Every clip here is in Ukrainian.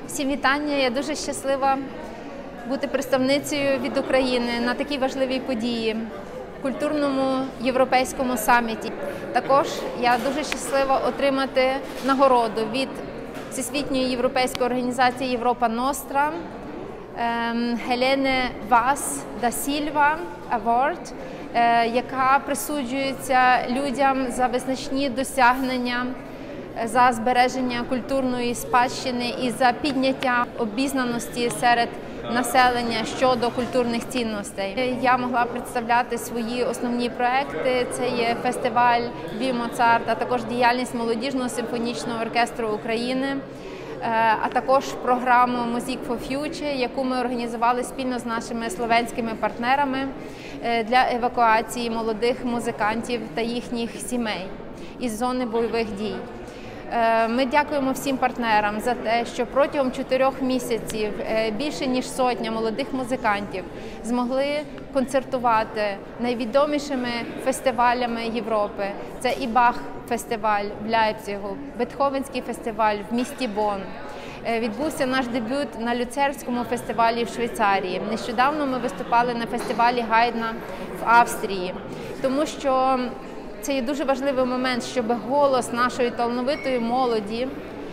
Всім вітання! Я дуже щаслива бути представницею від України на такій важливій події – культурному європейському саміті. Також я дуже щаслива отримати нагороду від Всесвітньої європейської організації Європа Ностра Хелене Вас да Сільва Award, яка присуджується людям за визначні досягнення, за збереження культурної спадщини і за підняття обізнаності серед населення щодо культурних цінностей. Я могла представляти свої основні проекти. Це є фестиваль «Львів Моцарт», а також діяльність молодіжного симфонічного оркестру України, а також програму «Music for Future», яку ми організували спільно з нашими словенськими партнерами для евакуації молодих музикантів та їхніх сімей із зони бойових дій. Ми дякуємо всім партнерам за те, що протягом 4 місяців більше ніж сотня молодих музикантів змогли концертувати найвідомішими фестивалями Європи. Це і Бах-фестиваль в Лейпцигу, Бетховенський фестиваль в місті Бонн. Відбувся наш дебют на Люцернському фестивалі в Швейцарії. Нещодавно ми виступали на фестивалі Гайдна в Австрії, тому що це є дуже важливий момент, щоб голос нашої талановитої молоді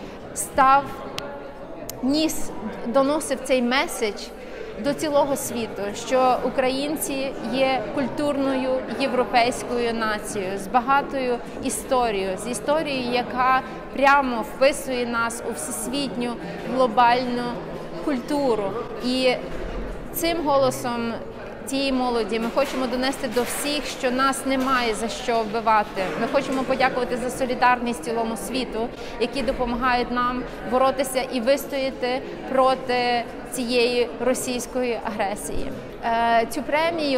доносив цей меседж до цілого світу, що українці є культурною європейською нацією з багатою історією, з історією, яка прямо вписує нас у всесвітню глобальну культуру. І цим голосом цієї молоді ми хочемо донести до всіх, що нас немає за що вбивати. Ми хочемо подякувати за солідарність цілому світу, які допомагають нам боротися і вистояти проти цієї російської агресії. Цю премію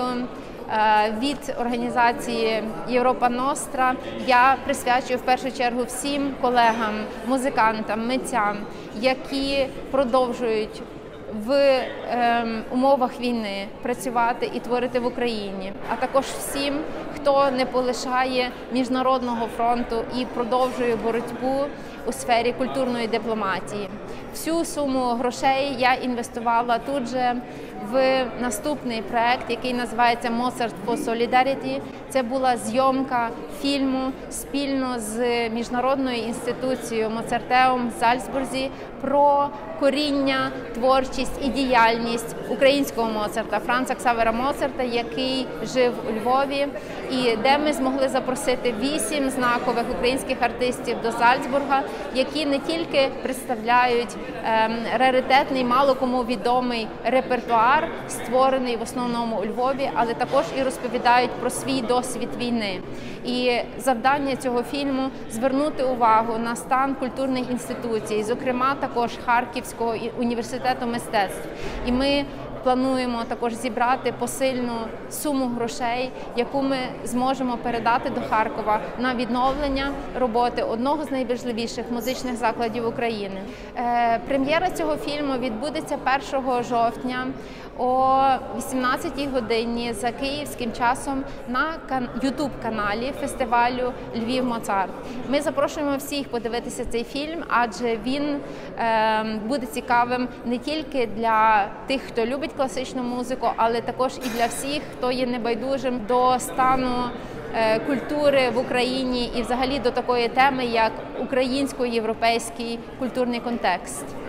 від організації Європа Ностра я присвячую в першу чергу всім колегам, музикантам, митцям, які продовжують в умовах війни працювати і творити в Україні, а також всім, хто не полишає міжнародного фронту і продовжує боротьбу у сфері культурної дипломатії. Всю суму грошей я інвестувала тут же в наступний проект, який називається «Mozart for Solidarity». Це була зйомка фільму спільно з міжнародною інституцією Моцартеум в Зальцбурзі про коріння, творчість і діяльність українського Моцарта, Франца Ксавера Моцарта, який жив у Львові, і де ми змогли запросити 8 знакових українських артистів до Зальцбурга, які не тільки представляють раритетний, мало кому відомий репертуар, створений в основному у Львові, але також і розповідають про свій досвід війни. І завдання цього фільму – звернути увагу на стан культурних інституцій, зокрема також Харківського університету мистецтв. І ми плануємо також зібрати посильну суму грошей, яку ми зможемо передати до Харкова на відновлення роботи одного з найважливіших музичних закладів України. Прем'єра цього фільму відбудеться 1 жовтня о 18-й годині за київським часом на YouTube-каналі фестивалю «Львів Моцарт». Ми запрошуємо всіх подивитися цей фільм, адже він буде цікавим не тільки для тих, хто любить класичну музику, але також і для всіх, хто є небайдужим до стану культури в Україні і взагалі до такої теми, як українсько-європейський культурний контекст.